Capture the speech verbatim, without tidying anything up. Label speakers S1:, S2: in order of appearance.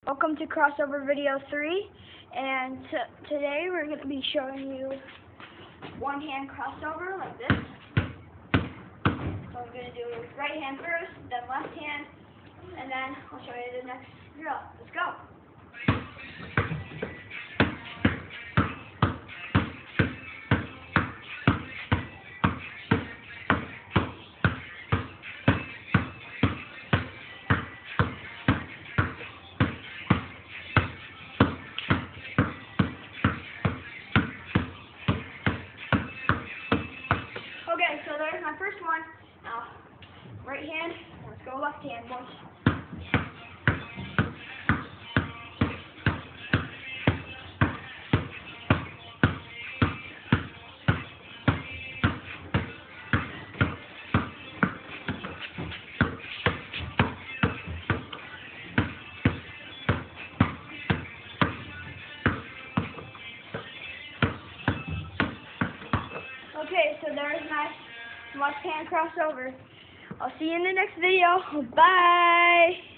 S1: Welcome to Crossover Video three, and t today we're going to be showing you one hand crossover like this. So I'm going to do right hand first, then left hand, and then I'll show you the next drill. Let's go. Okay, so there's my first one. Now, right hand, let's go left hand once. Okay, so there's my left hand crossover. I'll see you in the next video. Bye!